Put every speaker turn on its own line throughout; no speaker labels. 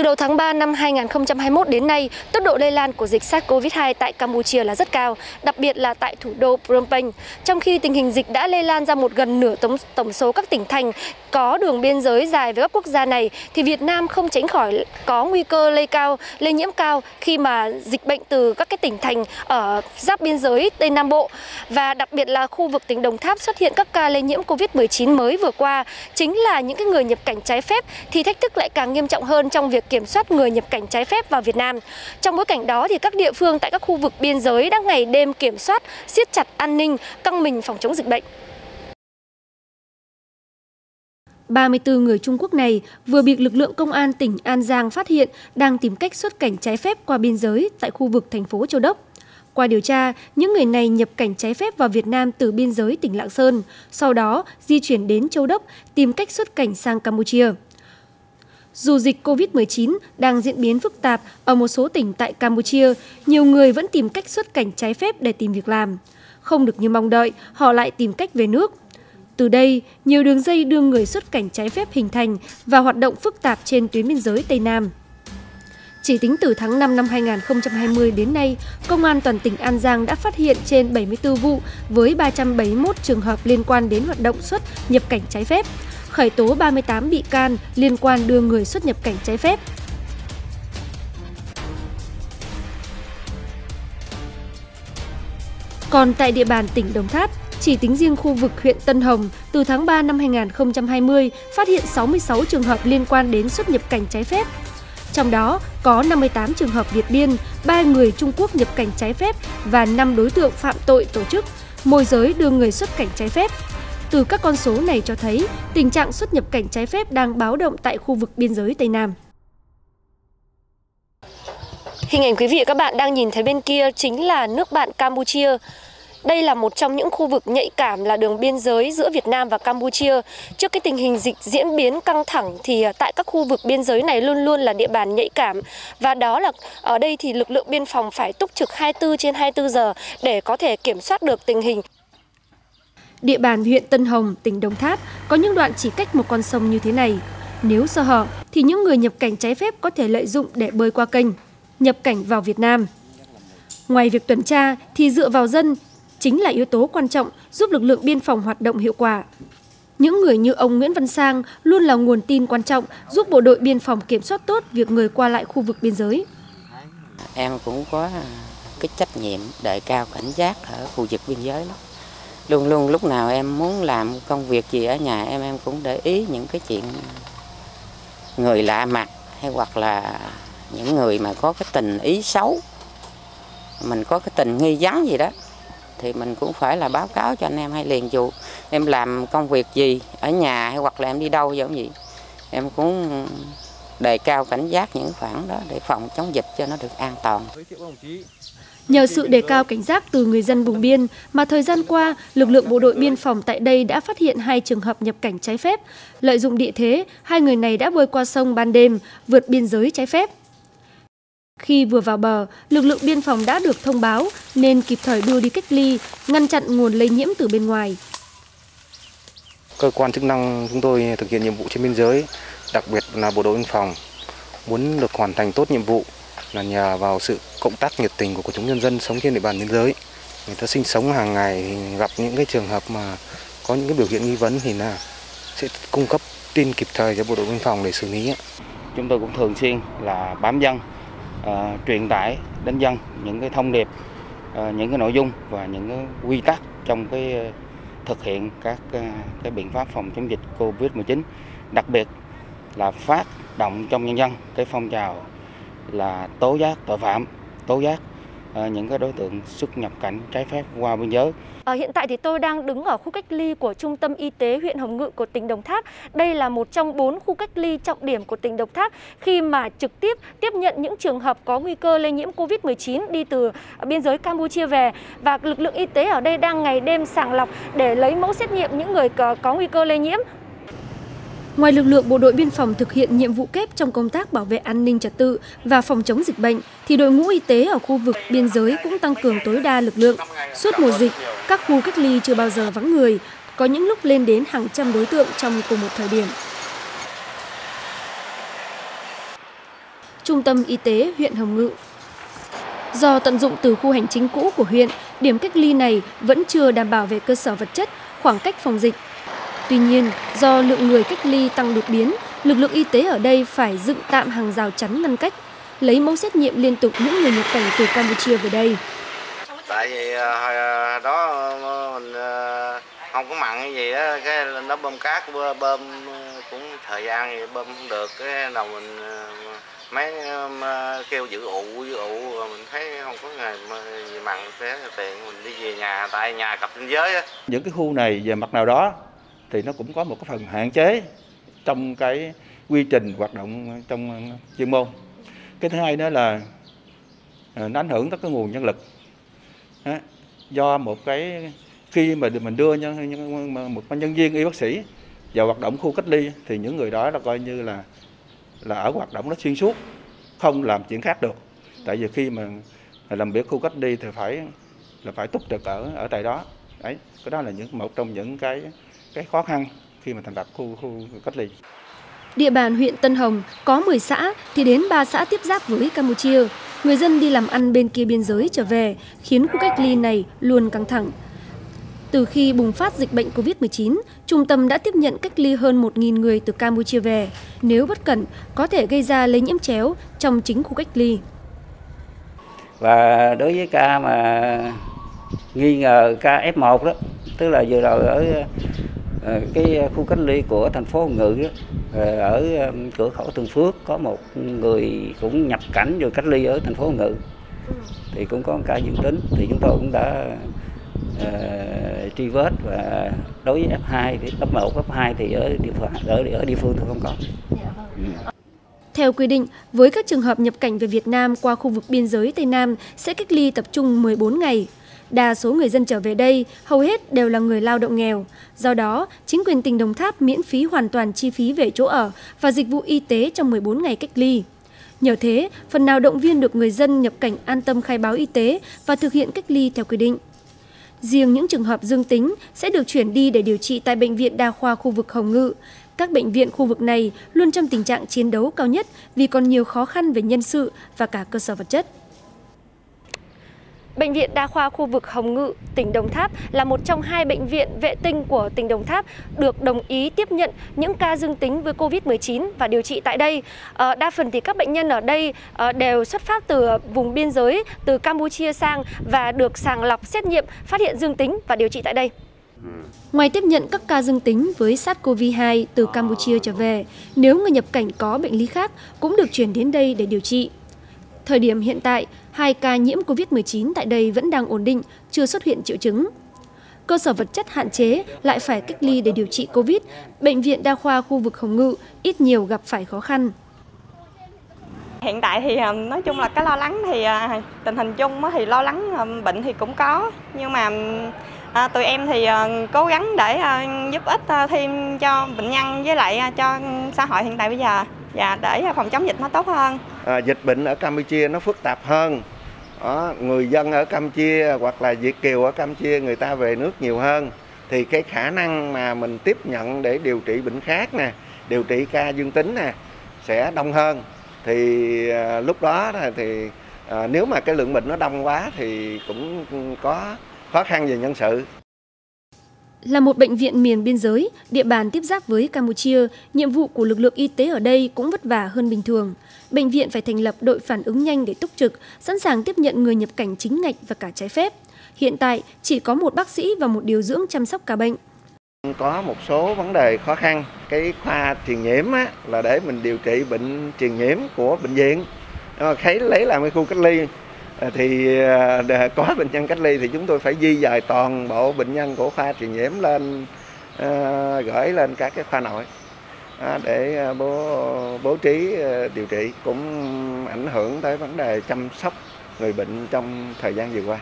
Từ đầu tháng 3 năm 2021 đến nay, tốc độ lây lan của dịch SARS-CoV-2 tại Campuchia là rất cao, đặc biệt là tại thủ đô Phnom Penh. Trong khi tình hình dịch đã lây lan ra gần nửa tổng số các tỉnh thành có đường biên giới dài với các quốc gia này, thì Việt Nam không tránh khỏi có nguy cơ lây nhiễm cao khi mà dịch bệnh từ các cái tỉnh thành ở giáp biên giới Tây Nam Bộ. Và đặc biệt là khu vực tỉnh Đồng Tháp xuất hiện các ca lây nhiễm Covid-19 mới vừa qua, chính là những cái người nhập cảnh trái phép, thì thách thức lại càng nghiêm trọng hơn trong việc kiểm soát người nhập cảnh trái phép vào Việt Nam. Trong bối cảnh đó thì các địa phương tại các khu vực biên giới đang ngày đêm kiểm soát, siết chặt an ninh, căng mình phòng chống dịch bệnh. 34 người Trung Quốc này vừa bị lực lượng công an tỉnh An Giang phát hiện đang tìm cách xuất cảnh trái phép qua biên giới tại khu vực thành phố Châu Đốc. Qua điều tra, những người này nhập cảnh trái phép vào Việt Nam từ biên giới tỉnh Lạng Sơn, sau đó di chuyển đến Châu Đốc tìm cách xuất cảnh sang Campuchia. Dù dịch Covid-19 đang diễn biến phức tạp ở một số tỉnh tại Campuchia, nhiều người vẫn tìm cách xuất cảnh trái phép để tìm việc làm. Không được như mong đợi, họ lại tìm cách về nước. Từ đây, nhiều đường dây đưa người xuất cảnh trái phép hình thành và hoạt động phức tạp trên tuyến biên giới Tây Nam. Chỉ tính từ tháng 5 năm 2020 đến nay, Công an toàn tỉnh An Giang đã phát hiện trên 74 vụ với 371 trường hợp liên quan đến hoạt động xuất nhập cảnh trái phép, khởi tố 38 bị can liên quan đưa người xuất nhập cảnh trái phép. Còn tại địa bàn tỉnh Đồng Tháp, chỉ tính riêng khu vực huyện Tân Hồng, từ tháng 3 năm 2020 phát hiện 66 trường hợp liên quan đến xuất nhập cảnh trái phép. Trong đó có 58 trường hợp Việt Biên, 3 người Trung Quốc nhập cảnh trái phép và 5 đối tượng phạm tội tổ chức, môi giới đưa người xuất cảnh trái phép. Từ các con số này cho thấy tình trạng xuất nhập cảnh trái phép đang báo động tại khu vực biên giới Tây Nam. Hình ảnh quý vị và các bạn đang nhìn thấy bên kia chính là nước bạn Campuchia. Đây là một trong những khu vực nhạy cảm là đường biên giới giữa Việt Nam và Campuchia. Trước cái tình hình dịch diễn biến căng thẳng thì tại các khu vực biên giới này luôn luôn là địa bàn nhạy cảm. Và đó là ở đây thì lực lượng biên phòng phải túc trực 24/24 giờ để có thể kiểm soát được tình hình. Địa bàn huyện Tân Hồng, tỉnh Đồng Tháp có những đoạn chỉ cách một con sông như thế này. Nếu sơ hở thì những người nhập cảnh trái phép có thể lợi dụng để bơi qua kênh, nhập cảnh vào Việt Nam. Ngoài việc tuần tra thì dựa vào dân chính là yếu tố quan trọng giúp lực lượng biên phòng hoạt động hiệu quả. Những người như ông Nguyễn Văn Sang luôn là nguồn tin quan trọng giúp bộ đội biên phòng kiểm soát tốt việc người qua lại khu vực biên giới.
Em cũng có cái trách nhiệm đề cao cảnh giác ở khu vực biên giới đó. Luôn luôn lúc nào em muốn làm công việc gì ở nhà em cũng để ý những cái chuyện người lạ mặt hay hoặc là những người mà có cái tình ý xấu, mình có cái tình nghi vấn gì đó thì mình cũng phải là báo cáo cho anh em hay liền. Dù em làm công việc gì ở nhà hay hoặc là em đi đâu giống gì, em cũng đề cao cảnh giác những khoản đó để phòng chống dịch cho nó được an toàn.
Nhờ sự đề cao cảnh giác từ người dân vùng biên mà thời gian qua, lực lượng bộ đội biên phòng tại đây đã phát hiện 2 trường hợp nhập cảnh trái phép. Lợi dụng địa thế, 2 người này đã bơi qua sông ban đêm, vượt biên giới trái phép. Khi vừa vào bờ, lực lượng biên phòng đã được thông báo nên kịp thời đưa đi cách ly, ngăn chặn nguồn lây nhiễm từ bên ngoài.
Cơ quan chức năng chúng tôi thực hiện nhiệm vụ trên biên giới, đặc biệt là bộ đội biên phòng, muốn được hoàn thành tốt nhiệm vụ là nhờ vào sự cộng tác nhiệt tình của quần chúng nhân dân sống trên địa bàn biên giới. Người ta sinh sống hàng ngày, gặp những cái trường hợp mà có những cái biểu hiện nghi vấn thì là sẽ cung cấp tin kịp thời cho bộ đội biên phòng để xử lý.
Chúng tôi cũng thường xuyên là bám dân, truyền tải đến dân những cái thông điệp, những cái nội dung và những cái quy tắc trong cái thực hiện các cái biện pháp phòng chống dịch Covid-19, đặc biệt là phát động trong nhân dân cái phong trào là tố giác tội phạm, tố giác những cái đối tượng xuất nhập cảnh trái phép qua biên giới.
Hiện tại thì tôi đang đứng ở khu cách ly của Trung tâm Y tế huyện Hồng Ngự của tỉnh Đồng Tháp. Đây là một trong 4 khu cách ly trọng điểm của tỉnh Đồng Tháp khi mà trực tiếp tiếp nhận những trường hợp có nguy cơ lây nhiễm Covid-19 đi từ biên giới Campuchia về. Và lực lượng y tế ở đây đang ngày đêm sàng lọc để lấy mẫu xét nghiệm những người có nguy cơ lây nhiễm. Ngoài lực lượng bộ đội biên phòng thực hiện nhiệm vụ kép trong công tác bảo vệ an ninh trật tự và phòng chống dịch bệnh, thì đội ngũ y tế ở khu vực biên giới cũng tăng cường tối đa lực lượng. Suốt mùa dịch, các khu cách ly chưa bao giờ vắng người, có những lúc lên đến hàng trăm đối tượng trong cùng một thời điểm. Trung tâm Y tế huyện Hồng Ngự. Do tận dụng từ khu hành chính cũ của huyện, điểm cách ly này vẫn chưa đảm bảo về cơ sở vật chất, khoảng cách phòng dịch. Tuy nhiên, do lượng người cách ly tăng đột biến, lực lượng y tế ở đây phải dựng tạm hàng rào chắn ngăn cách, lấy mẫu xét nghiệm liên tục những người nhập cảnh từ Campuchia về đây.
Tại vì đó mình không có mặn cái gì đó, cái nó bơm cát, bơm cũng thời gian thì bơm không được, cái đầu mình mấy kêu giữ ụ rồi mình thấy không có ngày gì mặn, thế tiện mình đi về nhà, tại nhà cặp biên giới á.
Những cái khu này về mặt nào đó thì nó cũng có một cái phần hạn chế trong cái quy trình hoạt động trong chuyên môn. Cái thứ hai nữa là nó ảnh hưởng tới cái nguồn nhân lực. Do một cái khi mà mình đưa một nhân viên y bác sĩ vào hoạt động khu cách ly thì những người đó là coi như là ở hoạt động nó xuyên suốt, không làm chuyện khác được. Tại vì khi mà làm việc khu cách ly thì phải túc trực ở tại đó. Đấy, cái đó là một trong những cái khó khăn khi mà thành lập khu cách ly.
Địa bàn huyện Tân Hồng có 10 xã thì đến 3 xã tiếp giáp với Campuchia. Người dân đi làm ăn bên kia biên giới trở về khiến khu cách ly này luôn căng thẳng. Từ khi bùng phát dịch bệnh Covid-19, trung tâm đã tiếp nhận cách ly hơn 1.000 người từ Campuchia về. Nếu bất cẩn, có thể gây ra lây nhiễm chéo trong chính khu cách ly.
Và đối với ca mà nghi ngờ ca F1 đó, tức là vừa rồi ở cái khu cách ly của thành phố Hồng Ngự đó, ở cửa khẩu Thường Phước có một người cũng nhập cảnh rồi cách ly ở thành phố Hồng Ngự, thì cũng có một ca dương tính, thì chúng tôi cũng đã truy vết, và đối với F2 thì F1, F2 thì ở địa phương thì không có.
Theo quy định, với các trường hợp nhập cảnh về Việt Nam qua khu vực biên giới Tây Nam sẽ cách ly tập trung 14 ngày. Đa số người dân trở về đây hầu hết đều là người lao động nghèo. Do đó, chính quyền tỉnh Đồng Tháp miễn phí hoàn toàn chi phí về chỗ ở và dịch vụ y tế trong 14 ngày cách ly. Nhờ thế, phần nào động viên được người dân nhập cảnh an tâm khai báo y tế và thực hiện cách ly theo quy định. Riêng những trường hợp dương tính sẽ được chuyển đi để điều trị tại Bệnh viện Đa khoa khu vực Hồng Ngự. Các bệnh viện khu vực này luôn trong tình trạng chiến đấu cao nhất vì còn nhiều khó khăn về nhân sự và cả cơ sở vật chất. Bệnh viện Đa khoa khu vực Hồng Ngự, tỉnh Đồng Tháp là một trong 2 bệnh viện vệ tinh của tỉnh Đồng Tháp được đồng ý tiếp nhận những ca dương tính với Covid-19 và điều trị tại đây. Đa phần thì các bệnh nhân ở đây đều xuất phát từ vùng biên giới, từ Campuchia sang và được sàng lọc, xét nghiệm, phát hiện dương tính và điều trị tại đây. Ngoài tiếp nhận các ca dương tính với SARS-CoV-2 từ Campuchia trở về, nếu người nhập cảnh có bệnh lý khác cũng được chuyển đến đây để điều trị. Thời điểm hiện tại, 2 ca nhiễm Covid-19 tại đây vẫn đang ổn định, chưa xuất hiện triệu chứng. Cơ sở vật chất hạn chế lại phải cách ly để điều trị Covid, Bệnh viện Đa khoa khu vực Hồng Ngự ít nhiều gặp phải khó khăn.
Hiện tại thì nói chung là cái lo lắng thì tình hình chung thì lo lắng bệnh thì cũng có, nhưng mà tụi em thì cố gắng để giúp ích thêm cho bệnh nhân với lại cho xã hội hiện tại bây giờ, và để phòng chống dịch nó tốt hơn.
Dịch bệnh ở Campuchia nó phức tạp hơn. Người dân ở Campuchia hoặc là Việt kiều ở Campuchia người ta về nước nhiều hơn, thì cái khả năng mà mình tiếp nhận để điều trị bệnh khác nè, điều trị ca dương tính nè sẽ đông hơn. Thì lúc đó thì nếu mà cái lượng bệnh nó đông quá thì cũng có khó khăn về nhân sự.
Là một bệnh viện miền biên giới, địa bàn tiếp giáp với Campuchia, nhiệm vụ của lực lượng y tế ở đây cũng vất vả hơn bình thường. Bệnh viện phải thành lập đội phản ứng nhanh để túc trực, sẵn sàng tiếp nhận người nhập cảnh chính ngạch và cả trái phép. Hiện tại, chỉ có một bác sĩ và một điều dưỡng chăm sóc ca bệnh.
Có một số vấn đề khó khăn. Cái khoa truyền nhiễm là để mình điều trị bệnh truyền nhiễm của bệnh viện. Lấy làm cái khu cách ly thì có bệnh nhân cách ly thì chúng tôi phải di dời toàn bộ bệnh nhân của khoa truyền nhiễm lên, gửi lên các cái khoa nội để bố trí điều trị, cũng ảnh hưởng tới vấn đề chăm sóc người bệnh trong thời gian vừa qua.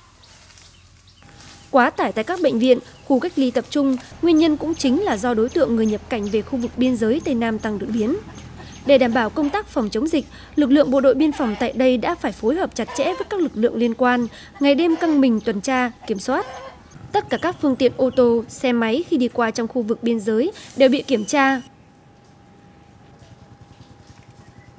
Quá tải tại các bệnh viện, khu cách ly tập trung, nguyên nhân cũng chính là do đối tượng người nhập cảnh về khu vực biên giới Tây Nam tăng đột biến. Để đảm bảo công tác phòng chống dịch, lực lượng bộ đội biên phòng tại đây đã phải phối hợp chặt chẽ với các lực lượng liên quan, ngày đêm căng mình tuần tra, kiểm soát. Tất cả các phương tiện ô tô, xe máy khi đi qua trong khu vực biên giới đều bị kiểm tra.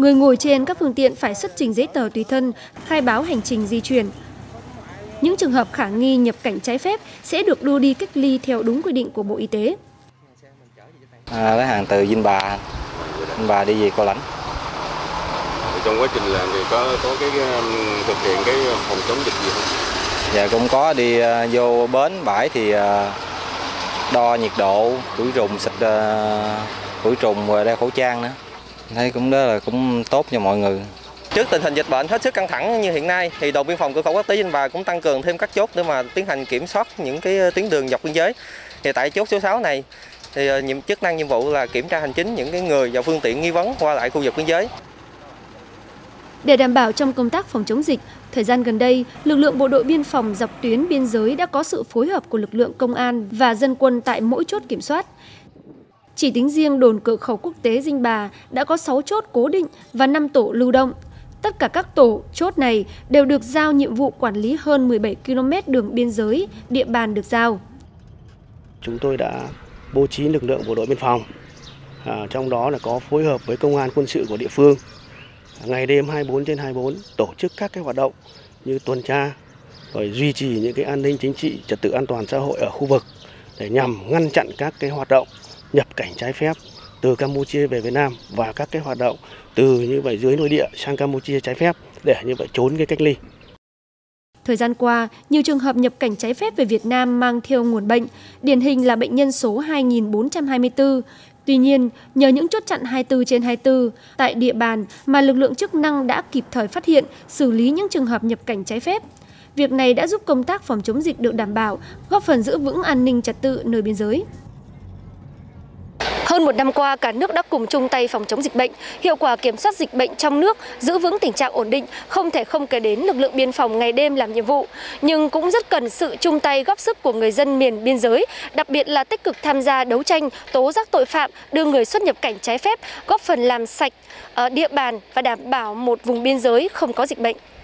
người ngồi trên các phương tiện phải xuất trình giấy tờ tùy thân, khai báo hành trình di chuyển. Những trường hợp khả nghi nhập cảnh trái phép sẽ được đưa đi cách ly theo đúng quy định của Bộ Y tế.
Lấy hàng từ Vinh Bà đi về Cao Lãnh.
Trong quá trình làm thì có cái thực hiện cái phòng chống dịch gì không?
Dạ cũng có, đi vô bến bãi thì đo nhiệt độ, khử trùng, xịt khử trùng và đeo khẩu trang nữa. Thấy cũng đó là cũng tốt cho mọi người.
Trước tình hình dịch bệnh hết sức căng thẳng như hiện nay thì đồn biên phòng cửa khẩu quốc tế Vinh Bà cũng tăng cường thêm các chốt để mà tiến hành kiểm soát những cái tuyến đường dọc biên giới. Thì tại chốt số 6 này thì chức năng nhiệm vụ là kiểm tra hành chính những cái người và phương tiện nghi vấn qua lại khu vực biên giới.
Để đảm bảo trong công tác phòng chống dịch, thời gian gần đây, lực lượng bộ đội biên phòng dọc tuyến biên giới đã có sự phối hợp của lực lượng công an và dân quân tại mỗi chốt kiểm soát. Chỉ tính riêng đồn cửa khẩu quốc tế Vinh Bà đã có 6 chốt cố định và 5 tổ lưu động. Tất cả các tổ, chốt này đều được giao nhiệm vụ quản lý hơn 17 km đường biên giới, địa bàn được giao.
Chúng tôi đã bố trí lực lượng bộ đội biên phòng, trong đó là có phối hợp với công an quân sự của địa phương. Ngày đêm 24/24 tổ chức các cái hoạt động như tuần tra, rồi duy trì những cái an ninh chính trị, trật tự an toàn xã hội ở khu vực để nhằm ngăn chặn các cái hoạt động nhập cảnh trái phép từ Campuchia về Việt Nam và các cái hoạt động từ như vậy dưới nội địa sang Campuchia trái phép để như vậy trốn cái cách ly.
Thời gian qua, nhiều trường hợp nhập cảnh trái phép về Việt Nam mang theo nguồn bệnh, điển hình là bệnh nhân số 2424. Tuy nhiên, nhờ những chốt chặn 24/24 tại địa bàn mà lực lượng chức năng đã kịp thời phát hiện, xử lý những trường hợp nhập cảnh trái phép. Việc này đã giúp công tác phòng chống dịch được đảm bảo, góp phần giữ vững an ninh trật tự nơi biên giới. Hơn một năm qua, cả nước đã cùng chung tay phòng chống dịch bệnh. Hiệu quả kiểm soát dịch bệnh trong nước, giữ vững tình trạng ổn định, không thể không kể đến lực lượng biên phòng ngày đêm làm nhiệm vụ. Nhưng cũng rất cần sự chung tay góp sức của người dân miền biên giới, đặc biệt là tích cực tham gia đấu tranh, tố giác tội phạm, đưa người xuất nhập cảnh trái phép, góp phần làm sạch địa bàn và đảm bảo một vùng biên giới không có dịch bệnh.